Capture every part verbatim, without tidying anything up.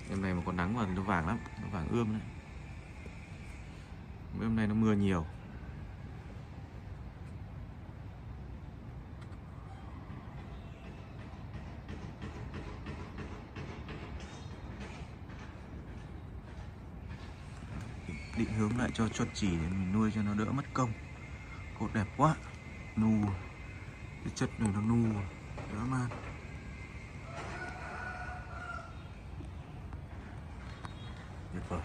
Đêm này mà có nắng vào thì nó vàng lắm, nó vàng ươm đấy. Mấy hôm nay nó mưa nhiều. Định hướng lại cho chuột chỉ để mình nuôi cho nó đỡ mất công. Cột đẹp quá, nu, cái chất này nó nu, đỡ man. Tuyệt vời.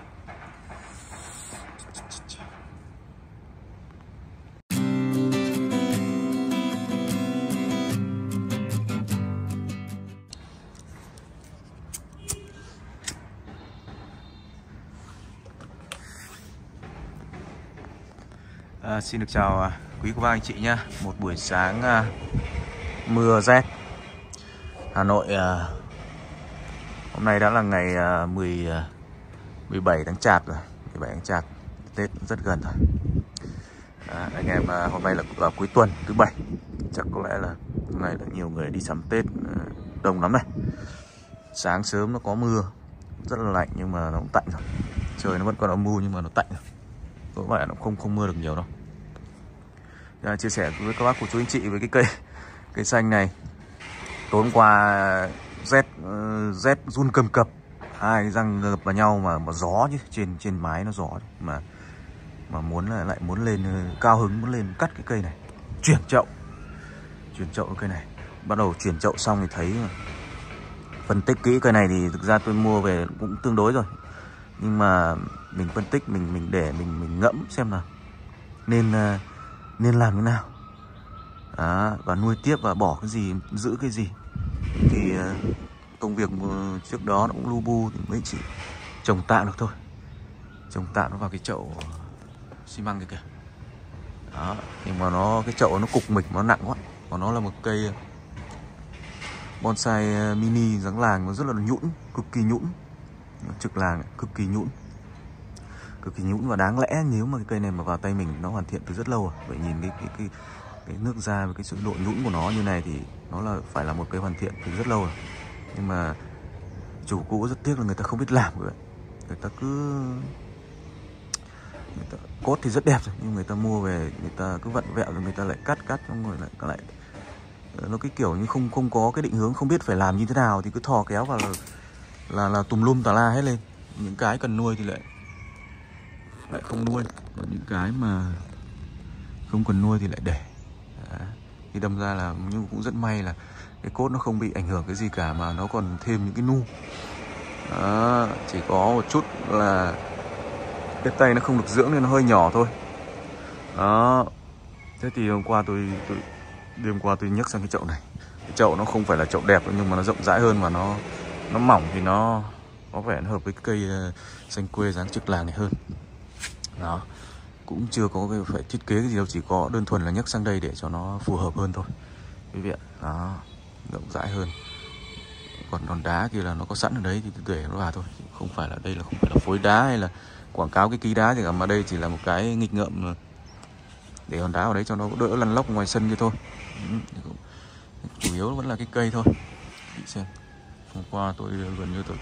À, xin được chào quý cô bác anh chị nhé. Một buổi sáng à, mưa rét Hà Nội. À, hôm nay đã là ngày à, mười, à, mười bảy tháng Chạp rồi. mười bảy tháng Chạp, Tết rất gần rồi. À, anh em à, hôm nay là, là cuối tuần thứ bảy, chắc có lẽ là hôm nay là nhiều người đi sắm Tết à, đông lắm này. Sáng sớm nó có mưa rất là lạnh nhưng mà nó cũng tạnh rồi. Trời nó vẫn còn âm u nhưng mà nó tạnh rồi. Có vẻ nó không không mưa được nhiều đâu. À, chia sẻ với các bác của chú anh chị với cái cây cây xanh này. Tối hôm qua rét rét run cầm cập, hai răng gập vào nhau mà mà gió chứ, trên trên mái nó gió mà mà muốn là lại muốn lên cao hứng, muốn lên cắt cái cây này, chuyển chậu chuyển chậu cái cây này. Bắt đầu chuyển chậu xong thì thấy phân tích kỹ cây này thì thực ra tôi mua về cũng tương đối rồi, nhưng mà mình phân tích, mình mình để mình mình ngẫm xem là nên nên làm thế nào. Đó, và nuôi tiếp và bỏ cái gì, giữ cái gì. Thì công việc trước đó nó cũng lu bu thì mới chỉ trồng tạm được thôi. Trồng tạm nó vào cái chậu xi măng kia kìa. Đó, nhưng mà nó cái chậu nó cục mịch, nó nặng quá. Còn nó là một cây bonsai mini dáng làng, nó rất là nhũn, cực kỳ nhũn. Trực làng cực kỳ nhũn. Cực kỳ nhũn và đáng lẽ nếu mà cái cây này mà vào tay mình nó hoàn thiện từ rất lâu rồi. Vậy nhìn cái cái cái cái nước da và cái sự độ nhũn của nó như này thì nó là phải là một cây hoàn thiện từ rất lâu rồi. Nhưng mà chủ cũ rất tiếc là người ta không biết làm vậy. Người ta cứ người ta, cốt thì rất đẹp rồi nhưng người ta mua về người ta cứ vặn vẹo rồi người ta lại cắt cắt xong rồi lại lại nó cái kiểu như không không có cái định hướng, không biết phải làm như thế nào thì cứ thò kéo vào là là, là tùm lum tà la hết lên. Những cái cần nuôi thì lại lại không nuôi, còn những cái mà không cần nuôi thì lại để. Đó. Thì đâm ra là nhưng cũng rất may là cái cốt nó không bị ảnh hưởng cái gì cả mà nó còn thêm những cái nu. Đó. Chỉ có một chút là cái tay nó không được dưỡng nên nó hơi nhỏ thôi. Đó. Thế thì hôm qua tôi, tôi đêm qua tôi nhấc sang cái chậu này. Cái chậu nó không phải là chậu đẹp nhưng mà nó rộng rãi hơn và nó nó mỏng thì nó có vẻ nó hợp với cái cây xanh quê dáng trực làng này hơn. Đó, cũng chưa có cái phải thiết kế cái gì đâu, chỉ có đơn thuần là nhấc sang đây để cho nó phù hợp hơn thôi quý vị ạ. Đó, rộng rãi hơn. Còn đòn đá kia là nó có sẵn ở đấy thì để nó vào thôi, không phải là đây là không phải là phối đá hay là quảng cáo cái ký đá gì cả, mà đây chỉ là một cái nghịch ngợm để hòn đá vào đấy cho nó đỡ lăn lóc ngoài sân kia thôi. Chủ yếu vẫn là cái cây thôi. Chị xem, hôm qua tôi gần như tôi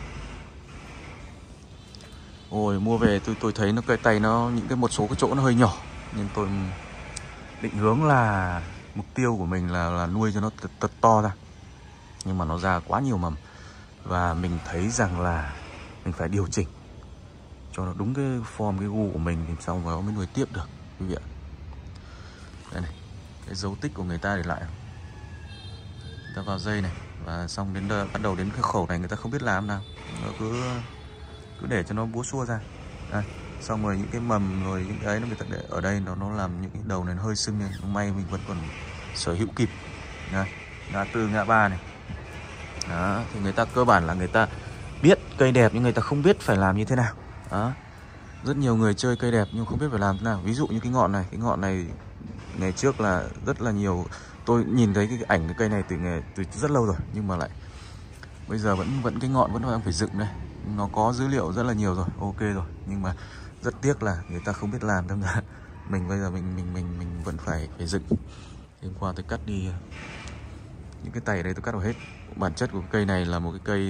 ôi mua về tôi tôi thấy nó cây tay nó những cái một số cái chỗ nó hơi nhỏ nên tôi định hướng là mục tiêu của mình là là nuôi cho nó thật, thật to ra, nhưng mà nó ra quá nhiều mầm và mình thấy rằng là mình phải điều chỉnh cho nó đúng cái form, cái gu của mình thì sau đó mới nuôi tiếp được quý vị ạ. Đây này, cái dấu tích của người ta để lại, người ta vào dây này và xong đến đợt, bắt đầu đến cái khẩu này người ta không biết làm nào, nó cứ cứ để cho nó búa xua ra. Đây, xong rồi những cái mầm rồi những cái ấy nó người ta để ở đây nó nó làm những cái đầu này nó hơi sưng lên, may mình vẫn còn sở hữu kịp. Đây, ngã tư ngã ba này. Đó, thì người ta cơ bản là người ta biết cây đẹp nhưng người ta không biết phải làm như thế nào. Đó, rất nhiều người chơi cây đẹp nhưng không biết phải làm thế nào. Ví dụ như cái ngọn này, cái ngọn này ngày trước là rất là nhiều, tôi nhìn thấy cái ảnh cái cây này từ ngày từ rất lâu rồi nhưng mà lại bây giờ vẫn vẫn cái ngọn vẫn đang phải dựng đây. Nó có dữ liệu rất là nhiều rồi, ok rồi, nhưng mà rất tiếc là người ta không biết làm, đâm ra mình bây giờ mình mình mình mình vẫn phải phải dựng. Hôm qua tôi cắt đi những cái tay ở đây, tôi cắt vào hết. Bản chất của cây này là một cái cây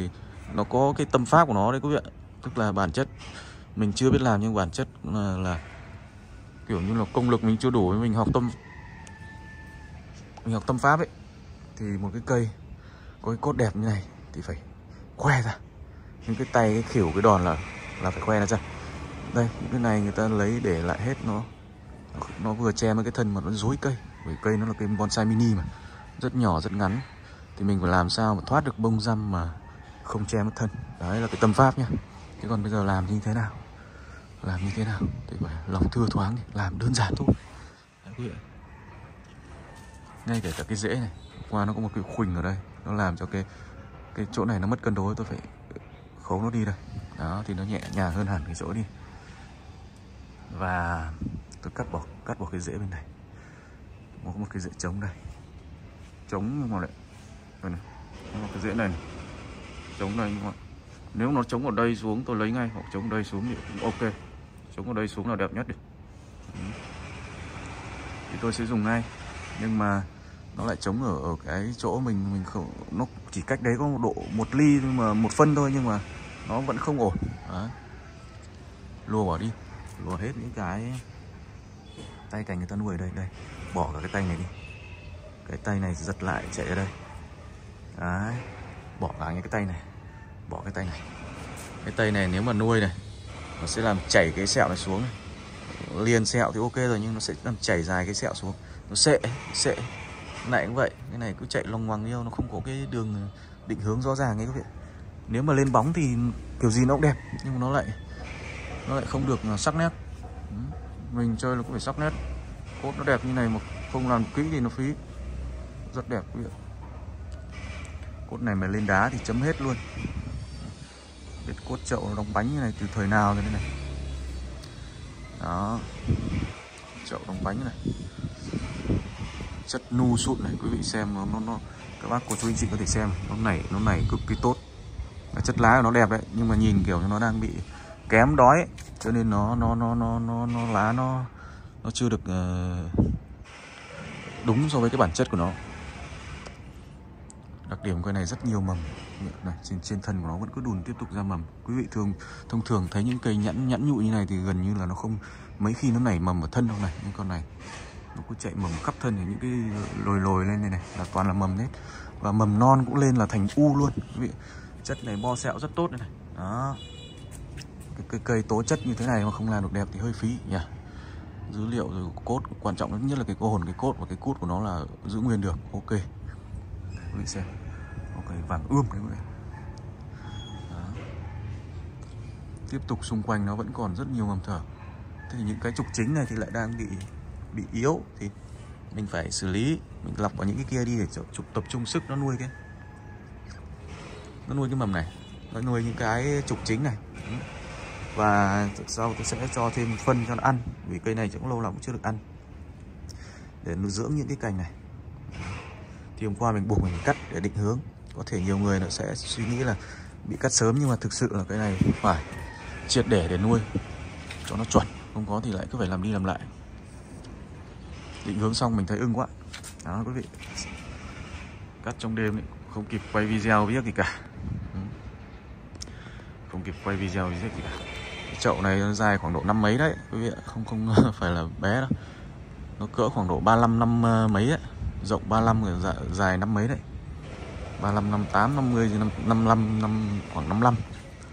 nó có cái tâm pháp của nó đấy quý vị ạ. Tức là bản chất mình chưa biết làm, nhưng bản chất là, là kiểu như là công lực mình chưa đủ, mình học tâm mình học tâm pháp ấy, thì một cái cây có cái cốt đẹp như này thì phải khoe ra. Những cái tay, cái khỉu, cái đòn là là phải khoe ra. Đây, những cái này người ta lấy để lại hết, nó nó vừa che với cái thân mà nó dối cây. Bởi cây nó là cây bonsai mini mà, rất nhỏ, rất ngắn. Thì mình phải làm sao mà thoát được bông răm mà không che mất thân. Đấy là cái tâm pháp nhá. Chứ còn bây giờ làm như thế nào? Làm như thế nào? Thì phải lòng thưa thoáng, làm đơn giản thôi. Đấy, quý vị. Ngay kể cả cái rễ này, qua nó có một cái khuỳnh ở đây, nó làm cho cái cái chỗ này nó mất cân đối, tôi phải khấu nó đi đây. Đó, thì nó nhẹ nhàng hơn hẳn cái chỗ đi. Và tôi cắt bỏ cắt bỏ cái rễ bên này. Có một cái rễ trống đây, trống nhưng mà lại đây này, nó cái rễ này, này. Trống đây, nhưng mà nếu nó trống ở đây xuống tôi lấy ngay, hoặc trống ở đây xuống thì cũng ok. Trống ở đây xuống là đẹp nhất đi. Thì tôi sẽ dùng ngay, nhưng mà nó lại trống ở, ở cái chỗ mình mình không, nó chỉ cách đấy có một độ một ly nhưng mà một phân thôi, nhưng mà nó vẫn không ổn. Đấy. Lùa bỏ đi, lùa hết những cái tay cành người ta nuôi ở đây, đây bỏ cả cái tay này đi, cái tay này giật lại chạy ra đây. Đấy, bỏ cả những cái tay này, bỏ cái tay này. Cái tay này nếu mà nuôi này, nó sẽ làm chảy cái sẹo này xuống này. Liền sẹo thì ok rồi, nhưng nó sẽ làm chảy dài cái sẹo xuống, nó sệ sệ. Cái này cũng vậy, cái này cứ chạy loằng ngoằng yêu, nó không có cái đường định hướng rõ ràng ấy các vị. Nếu mà lên bóng thì kiểu gì nó cũng đẹp, nhưng mà nó lại nó lại không được sắc nét. Mình chơi là cũng phải sắc nét. Cốt nó đẹp như này mà không làm kỹ thì nó phí. Rất đẹp quý vị. Cốt này mà lên đá thì chấm hết luôn. Cái cốt chậu nó đóng bánh như này từ thời nào rồi đây này. Đó, chậu đóng bánh này, chất nu sụn này, quý vị xem nó, nó, nó các bác cô chú anh chị có thể xem nó nảy nó nảy cực kỳ tốt. Cái chất lá của nó đẹp đấy, nhưng mà nhìn kiểu nó đang bị kém đói ấy. Cho nên nó nó nó nó nó, nó lá nó nó chưa được uh, đúng so với cái bản chất của nó. Đặc điểm của cái này rất nhiều mầm này, trên trên thân của nó vẫn cứ đùn tiếp tục ra mầm. Quý vị thường thông thường thấy những cây nhẵn nhẵn nhụi như này thì gần như là nó không mấy khi nó nảy mầm ở thân đâu này, nhưng con này nó cứ chạy mầm khắp thân, thì những cái lồi lồi lên này này là toàn là mầm hết, và mầm non cũng lên là thành u luôn quý vị. Chất này bo sẹo rất tốt đây này. Đó, cái, cái cây tố chất như thế này mà không làm được đẹp thì hơi phí nhỉ. Dữ liệu rồi cốt quan trọng nhất là cái hồn, cái cốt và cái cút của nó là giữ nguyên được. Ok, quý vị xem, ok, vàng ươm đấy quý vị. Đó. Tiếp tục xung quanh nó vẫn còn rất nhiều mầm thở. Thế thì những cái trục chính này thì lại đang bị bị yếu, thì mình phải xử lý, mình lọc vào những cái kia đi để trục tập trung sức nó nuôi cái nó nuôi cái mầm này, nó nuôi những cái trục chính này. Và sau tôi sẽ cho thêm phân cho nó ăn, vì cây này cũng lâu lắm cũng chưa được ăn, để nuôi dưỡng những cái cành này. Thì hôm qua mình buộc mình cắt để định hướng. Có thể nhiều người nó sẽ suy nghĩ là bị cắt sớm, nhưng mà thực sự là cái này phải triệt để để nuôi cho nó chuẩn, không có thì lại cứ phải làm đi làm lại. Định hướng xong mình thấy ưng quá. Đó quý vị, cắt trong đêm ấy, không kịp quay video viết gì cả. Không kịp quay video viết gì cả. Cái chậu này nó dài khoảng độ năm mấy đấy quý vị ạ, không không phải là bé đâu. Nó cỡ khoảng độ ba mươi lăm năm mấy ấy, rộng ba mươi lăm rồi dài năm mấy đấy. ba mươi lăm, năm mươi tám, năm mươi, năm mươi lăm, năm khoảng năm mươi lăm.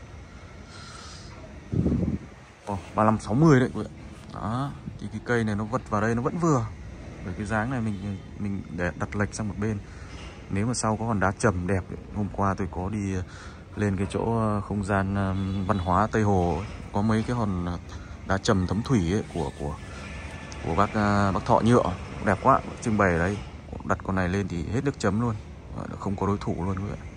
Ồ, ba mươi lăm, sáu mươi đấy quý vị. Đó, thì cái cây này nó vật vào đây nó vẫn vừa. Bởi cái dáng này mình mình để đặt lệch sang một bên. Nếu mà sau có hòn đá trầm đẹp ấy. Hôm qua tôi có đi lên cái chỗ không gian văn hóa Tây Hồ ấy. Có mấy cái hòn đá trầm thấm thủy ấy, của của của bác bác Thọ Nhựa, đẹp quá, trưng bày ở đấy. Đặt con này lên thì hết nước chấm luôn, không có đối thủ luôn quý vị.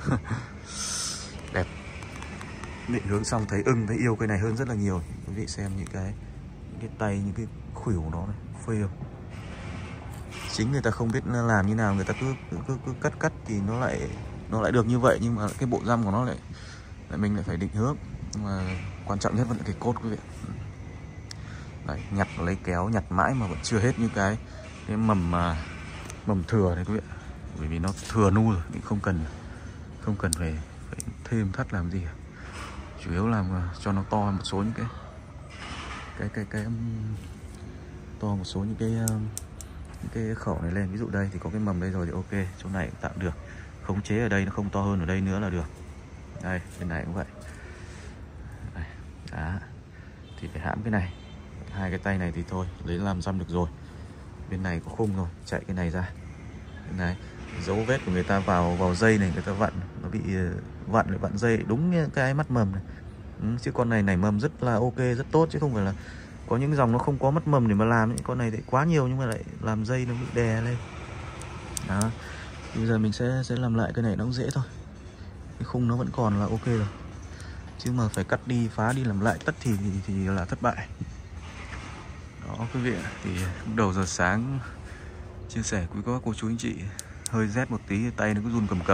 Đẹp. Định hướng xong thấy ưng, thấy yêu cây này hơn rất là nhiều. Quý vị xem những cái những cái tay, những cái khuỷu của nó này, phê không? Chính người ta không biết làm như nào, người ta cứ cứ, cứ, cứ cắt cắt thì nó lại nó lại được như vậy, nhưng mà cái bộ răm của nó lại lại mình lại phải định hướng. Nhưng mà quan trọng nhất vẫn là cái cốt quý vị. Đấy, nhặt lấy kéo nhặt mãi mà vẫn chưa hết như cái cái mầm mà mầm thừa đấy quý vị. Bởi vì nó thừa nu rồi, mình không cần không cần phải, phải thêm thắt làm gì, chủ yếu làm cho nó to một số những cái cái cái cái to một số những cái những cái khẩu này lên. Ví dụ đây thì có cái mầm đây rồi thì ok, chỗ này cũng tạm được, khống chế ở đây nó không to hơn ở đây nữa là được. Đây bên này cũng vậy. Đây. Đó thì phải hãm cái này, hai cái tay này thì thôi lấy làm răm được rồi. Bên này có khung rồi, chạy cái này ra. Bên này dấu vết của người ta vào vào dây này, người ta vặn nó bị vặn lại vặn dây đúng như cái mắt mầm này. Ừ, chứ con này nảy mầm rất là ok, rất tốt, chứ không phải là có những dòng nó không có mắt mầm để mà làm. Những con này lại quá nhiều nhưng mà lại làm dây nó bị đè lên. Đó. Bây giờ mình sẽ sẽ làm lại cái này, nó cũng dễ thôi. Cái khung nó vẫn còn là ok rồi. Chứ mà phải cắt đi, phá đi làm lại tất thì thì, thì là thất bại. Đó quý vị, thì đầu giờ sáng chia sẻ quý các cô chú anh chị, hơi rét một tí, tay nó cứ run cầm cập.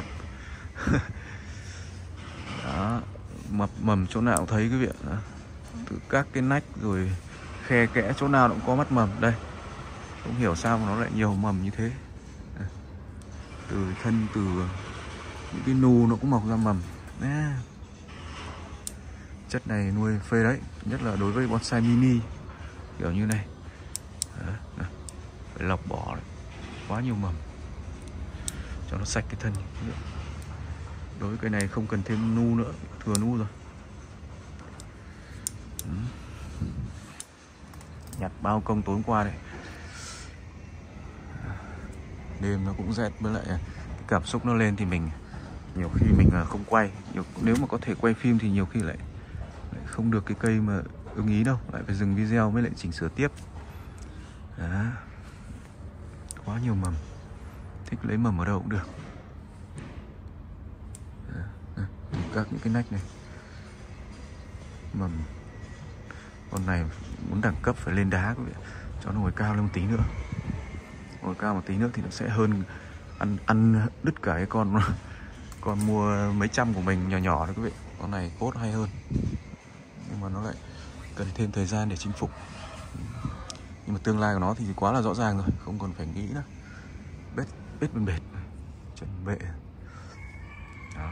Đó, mập mầm chỗ nào cũng thấy quý vị ạ. Từ các cái nách rồi khe kẽ chỗ nào cũng có mắt mầm. Đây, không hiểu sao mà nó lại nhiều mầm như thế. Từ thân, từ những cái nu nó cũng mọc ra mầm. Nè. Chất này nuôi phê đấy, nhất là đối với bonsai mini kiểu như này. Đó, phải lọc bỏ đấy. Quá nhiều mầm cho nó sạch cái thân. Đối với cái này không cần thêm nu nữa, thừa nu rồi. Ừ. Nhặt bao công tối hôm qua đấy. Đêm nó cũng rét, với lại cái cảm xúc nó lên thì mình nhiều khi mình không quay. Nhiều, nếu mà có thể quay phim thì nhiều khi lại, lại không được cái cây mà ưng ý đâu, lại phải dừng video mới lại chỉnh sửa tiếp. Đó. Quá nhiều mầm, thích lấy mầm ở đâu cũng được. Đó. Các những cái nách này mầm. Con này muốn đẳng cấp phải lên đá quý vị, cho nó ngồi cao lên một tí nữa. Ngồi cao một tí nữa thì nó sẽ hơn ăn ăn đứt cả cái con con mua mấy trăm của mình nhỏ nhỏ đó quý vị. Con này cốt hay hơn, nhưng mà nó lại cần thêm thời gian để chinh phục. Nhưng mà tương lai của nó thì quá là rõ ràng rồi, không còn phải nghĩ nữa. Bết bết bên bệt, chuẩn bệ. Đó.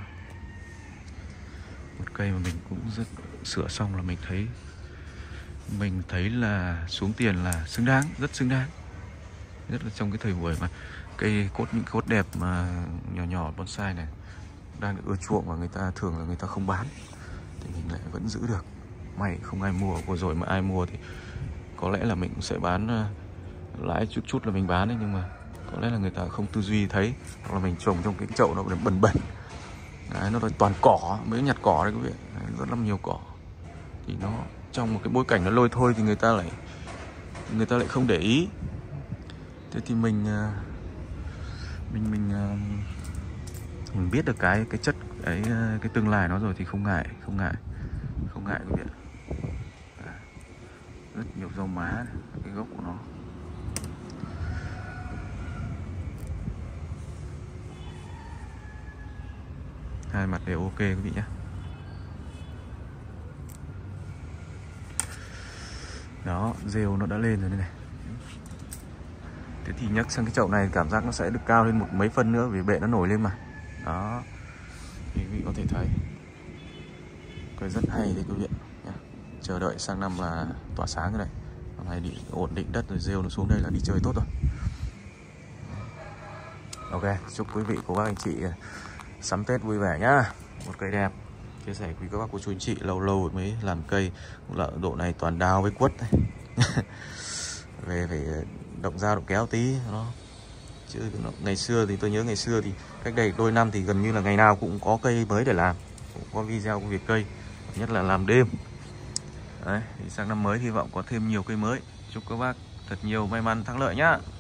Một cây mà mình cũng rất sửa xong là mình thấy mình thấy là xuống tiền là xứng đáng, rất xứng đáng. Nhất là trong cái thời buổi mà cây cốt, những cốt đẹp mà nhỏ nhỏ bonsai này đang được ưa chuộng và người ta thường là người ta không bán, thì mình lại vẫn giữ được. May không ai mua. Vừa rồi mà ai mua thì có lẽ là mình cũng sẽ bán lãi chút chút là mình bán đấy, nhưng mà có lẽ là người ta không tư duy thấy, hoặc là mình trồng trong cái chậu nó bẩn bẩn. Đấy, nó toàn cỏ, mới nhặt cỏ đấy quý vị. Đấy, rất là nhiều cỏ. Thì nó trong một cái bối cảnh nó lôi thôi thì người ta lại người ta lại không để ý. Thế thì mình mình mình mình biết được cái cái chất cái cái tương lai nó rồi thì không ngại, không ngại, không ngại quý vị. Rất nhiều rau má, cái gốc của nó. Hai mặt đều ok quý vị nhé. Đó, rêu nó đã lên rồi đây này. Thế thì nhấc sang cái chậu này cảm giác nó sẽ được cao lên một mấy phân nữa vì bệ nó nổi lên mà. Đó, thì quý vị có thể thấy cây rất hay đấy quý vị nhé. Chờ đợi sang năm là tỏa sáng cái này. Năm nay đi ổn định đất rồi, rêu nó xuống đây là đi chơi tốt rồi. Ok, chúc quý vị cô bác anh chị sắm Tết vui vẻ nhá. Một cây đẹp. Chia sẻ quý các bác cô chú anh chị, lâu lâu mới làm cây, cũng là độ này toàn đào với quất này. Về phải động dao động kéo tí nó. Chứ nó, ngày xưa thì tôi nhớ ngày xưa thì cách đây đôi năm thì gần như là ngày nào cũng có cây mới để làm, cũng có video công việc cây, nhất là làm đêm. Đấy, thì sang năm mới hy vọng có thêm nhiều cây mới. Chúc các bác thật nhiều may mắn thắng lợi nhá.